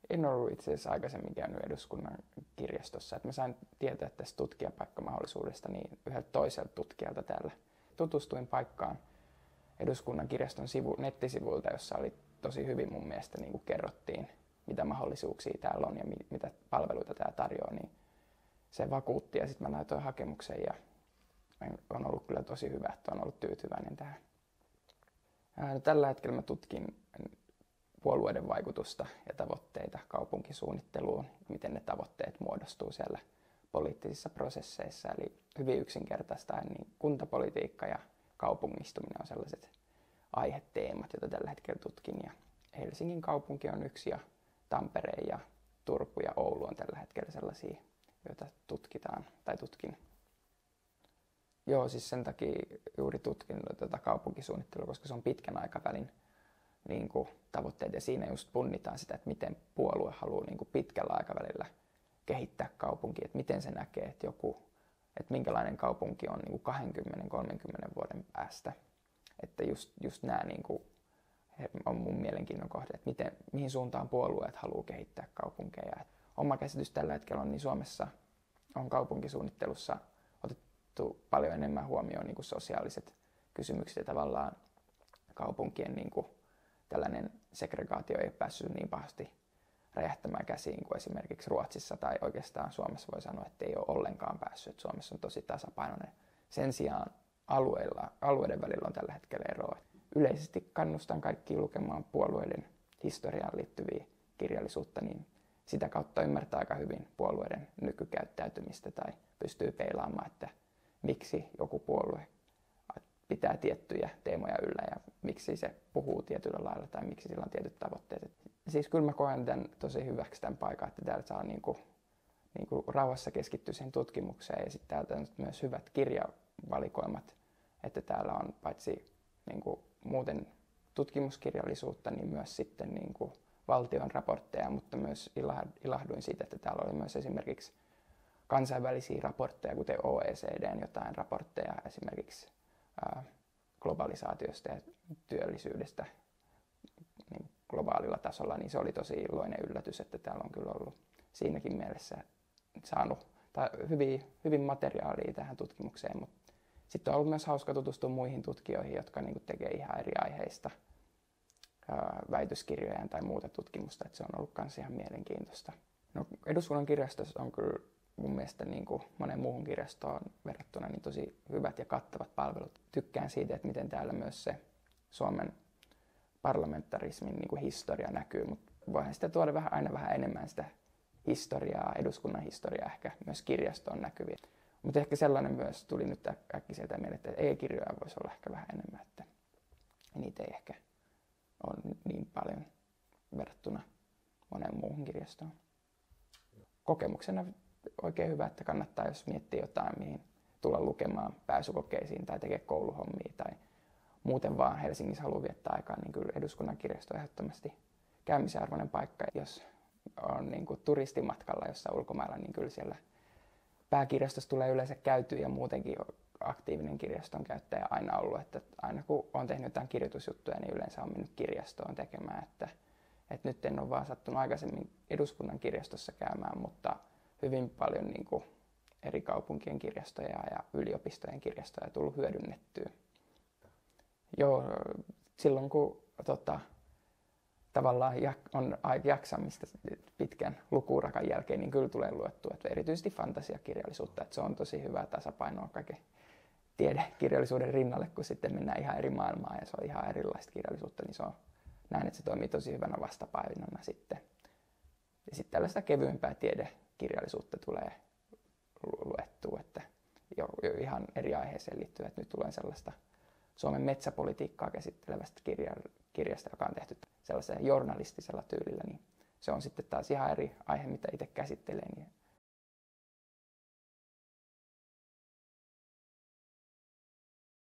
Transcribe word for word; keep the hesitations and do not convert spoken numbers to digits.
En ollut itse asiassa aikaisemmin käynyt eduskunnan kirjastossa. Että mä sain tietää tästä tutkijapaikkamahdollisuudesta niin yhdeltä toiselta tutkijalta täällä. Tutustuin paikkaan eduskunnan kirjaston sivu, nettisivuilta, jossa oli tosi hyvin mun mielestä niin kuin kerrottiin, mitä mahdollisuuksia täällä on ja mi- mitä palveluita täällä tarjoaa. Niin se vakuutti ja sitten mä laitoin hakemuksen ja on ollut kyllä tosi hyvä, että on ollut tyytyväinen tähän. No, tällä hetkellä mä tutkin puolueiden vaikutusta ja tavoitteita kaupunkisuunnitteluun, miten ne tavoitteet muodostuu siellä poliittisissa prosesseissa. Eli hyvin yksinkertaistaen niin kuntapolitiikka ja kaupungistuminen on sellaiset aiheteemat, joita tällä hetkellä tutkin. Ja Helsingin kaupunki on yksi ja Tampere ja Turku ja Oulu on tällä hetkellä sellaisia, joita tutkitaan tai tutkin. Joo, siis sen takia juuri tutkin tätä kaupunkisuunnittelua, koska se on pitkän aikavälin niin kuin tavoitteet ja siinä just punnitaan sitä, että miten puolue haluaa niin kuin pitkällä aikavälillä kehittää kaupunkia, että miten se näkee, että, joku, että minkälainen kaupunki on niin kuin kaksikymmentä kolmekymmentä vuoden päästä. Että just, just nämä niin kuin, on mun mielenkiinnon kohde, että miten, mihin suuntaan puolueet haluaa kehittää kaupunkeja. Et oma käsitys tällä hetkellä on, niin Suomessa on kaupunkisuunnittelussa otettu paljon enemmän huomioon niin kuin sosiaaliset kysymykset ja tavallaan kaupunkien niin kuin tällainen segregaatio ei ole päässyt niin pahasti räjähtämään käsiin kuin esimerkiksi Ruotsissa tai oikeastaan Suomessa voi sanoa, että ei ole ollenkaan päässyt. Suomessa on tosi tasapainoinen. Sen sijaan alueilla, alueiden välillä on tällä hetkellä eroa. Yleisesti kannustan kaikkia lukemaan puolueiden historiaan liittyviä kirjallisuutta, niin sitä kautta ymmärtää aika hyvin puolueiden nykykäyttäytymistä tai pystyy peilaamaan, että miksi joku puolue pitää tiettyjä teemoja yllä ja miksi se puhuu tietyllä lailla tai miksi sillä on tietyt tavoitteet. Siis kyllä mä koen tämän tosi hyväksi tämän paikan, että täällä saa niinku, niinku rauhassa keskittyä siihen tutkimukseen ja sitten täältä on myös hyvät kirjavalikoimat, että täällä on paitsi niinku muuten tutkimuskirjallisuutta, niin myös sitten niinku valtion raportteja, mutta myös ilahduin siitä, että täällä oli myös esimerkiksi kansainvälisiä raportteja, kuten O E C D:n jotain raportteja esimerkiksi ää, globalisaatiosta ja työllisyydestä niin globaalilla tasolla, niin se oli tosi iloinen yllätys, että täällä on kyllä ollut siinäkin mielessä saanut hyvin, hyvin materiaalia tähän tutkimukseen, mutta sitten on ollut myös hauska tutustua muihin tutkijoihin, jotka niin kuin tekee ihan eri aiheista ää, väitöskirjoja tai muuta tutkimusta, että se on ollut myös ihan mielenkiintoista. No, eduskunnan kirjastossa on kyllä mun mielestä niin kuin monen muuhun kirjastoon verrattuna niin tosi hyvät ja kattavat palvelut. Tykkään siitä, että miten täällä myös se Suomen parlamentarismin niin kuin historia näkyy, mutta voihan sitä tuoda vähän, aina vähän enemmän sitä historiaa, eduskunnan historiaa ehkä myös kirjastoon näkyviä. Mutta ehkä sellainen myös tuli nyt äkkiseltä mieleen, että e-kirjoja voisi olla ehkä vähän enemmän, että niitä ei ehkä ole niin paljon verrattuna moneen muuhun kirjastoon. Kokemuksena oikein hyvä, että kannattaa, jos miettii jotain, mihin tulla lukemaan pääsykokeisiin tai tekee kouluhommia tai muuten vaan Helsingissä haluaa viettää aikaa, niin kyllä eduskunnan kirjasto on ehdottomasti käymisen arvoinen paikka. Jos on niin kuin turistimatkalla jossain ulkomailla, niin kyllä siellä pääkirjastossa tulee yleensä käytyä ja muutenkin aktiivinen kirjaston käyttäjä aina ollut. Että aina kun olen tehnyt jotain kirjoitusjuttuja, niin yleensä on mennyt kirjastoon tekemään. Että, että nyt en ole vaan sattunut aikaisemmin eduskunnan kirjastossa käymään, mutta hyvin paljon niin kuin eri kaupunkien kirjastoja ja yliopistojen kirjastoja tullut hyödynnettyä. Joo, silloin kun tota, tavallaan on jaksamista pitkän lukuurakan jälkeen, niin kyllä tulee luettua, että erityisesti fantasiakirjallisuutta, että se on tosi hyvää tasapainoa kaiken tiedekirjallisuuden rinnalle, kun sitten mennään ihan eri maailmaan ja se on ihan erilaista kirjallisuutta, niin se on, näen, että se toimii tosi hyvänä vastapainona sitten. Ja sitten tällaista kevyempää tiedekirjallisuutta tulee luettua, että jo, jo ihan eri aiheeseen liittyy, että nyt tulee sellaista Suomen metsäpolitiikkaa käsittelevästä kirja, kirjasta, joka on tehty sellaisella journalistisella tyylillä, niin se on sitten taas ihan eri aihe, mitä itse käsittelen.